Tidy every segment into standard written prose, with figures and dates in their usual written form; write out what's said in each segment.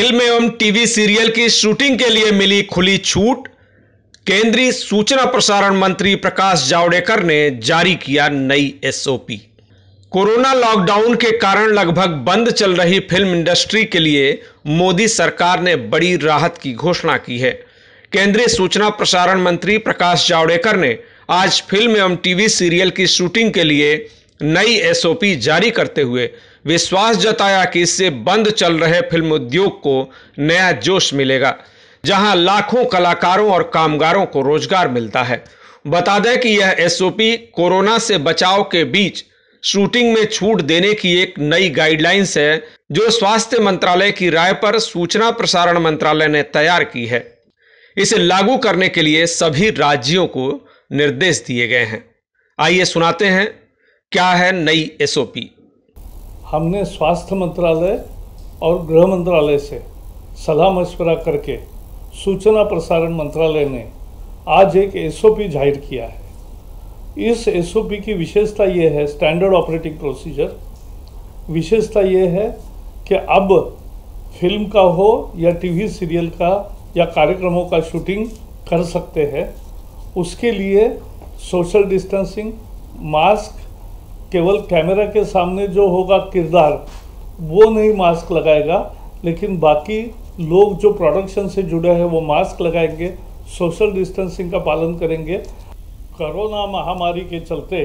Film एवं TV serial की shooting के लिए मिली खुली छूट। केंद्रीय सूचना प्रसारण मंत्री प्रकाश जावड़ेकर ने जारी किया नई एसओपी। कोरोना लॉकडाउन के कारण लगभग बंद चल रही फिल्म इंडस्ट्री के लिए मोदी सरकार ने बड़ी राहत की घोषणा की है। केंद्रीय सूचना प्रसारण मंत्री प्रकाश जावड़ेकर ने आज फिल्म एवं टीवी सीरियल की शूटिंग के लिए नई एसओपी जारी करते हुए विश्वास जताया कि इससे बंद चल रहे फिल्म उद्योग को नया जोश मिलेगा, जहां लाखों कलाकारों और कामगारों को रोजगार मिलता है। बता दें कि यह एसओपी कोरोना से बचाव के बीच शूटिंग में छूट देने की एक नई गाइडलाइंस है, जो स्वास्थ्य मंत्रालय की राय पर सूचना प्रसारण मंत्रालय ने तैयार की है। इसे लागू करने के लिए सभी राज्यों को निर्देश दिए गए हैं। आइए सुनाते हैं क्या है नई एसओपी। हमने स्वास्थ्य मंत्रालय और गृह मंत्रालय से सलाह मशवरा करके सूचना प्रसारण मंत्रालय ने आज एक एसओपी जाहिर किया है। इस एसओपी की विशेषता ये है, स्टैंडर्ड ऑपरेटिंग प्रोसीजर, विशेषता ये है कि अब फिल्म का हो या टीवी सीरियल का या कार्यक्रमों का शूटिंग कर सकते हैं। उसके लिए सोशल डिस्टेंसिंग, मास्क, केवल कैमरा के सामने जो होगा किरदार वो नहीं मास्क लगाएगा, लेकिन बाकी लोग जो प्रोडक्शन से जुड़े हैं वो मास्क लगाएंगे, सोशल डिस्टेंसिंग का पालन करेंगे। कोरोना महामारी के चलते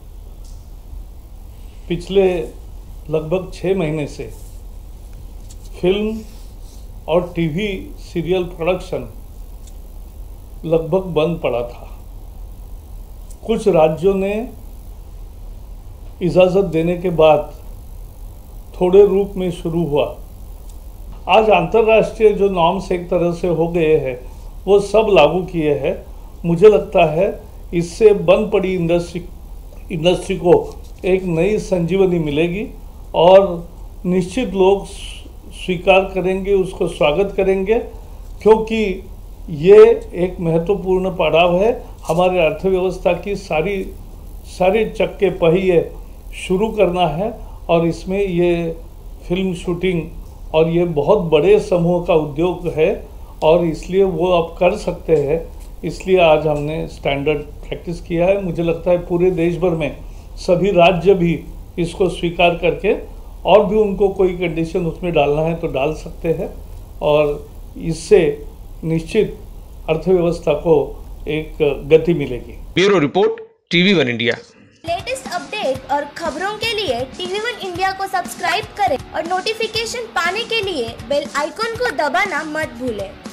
पिछले लगभग 6 महीने से फिल्म और टीवी सीरियल प्रोडक्शन लगभग बंद पड़ा था। कुछ राज्यों ने इजाज़त देने के बाद थोड़े रूप में शुरू हुआ। आज अंतर्राष्ट्रीय जो नॉर्म्स एक तरह से हो गए हैं वो सब लागू किए हैं। मुझे लगता है इससे बंद पड़ी इंडस्ट्री को एक नई संजीवनी मिलेगी और निश्चित लोग स्वीकार करेंगे, उसको स्वागत करेंगे, क्योंकि ये एक महत्वपूर्ण पड़ाव है। हमारे अर्थव्यवस्था की सारी चक्के पहिए शुरू करना है और इसमें ये फिल्म शूटिंग और ये बहुत बड़े समूह का उद्योग है और इसलिए वो अब कर सकते हैं। इसलिए आज हमने स्टैंडर्ड प्रैक्टिस किया है। मुझे लगता है पूरे देश भर में सभी राज्य भी इसको स्वीकार करके और भी उनको कोई कंडीशन उसमें डालना है तो डाल सकते हैं और इससे निश्चित अर्थव्यवस्था को एक गति मिलेगी। Bureau report, TV1 India. Latest update और खबरों के लिए TV1 इंडिया को सब्सक्राइब करें और नोटिफिकेशन पाने के लिए बेल आइकॉन को दबाना मत भूलें।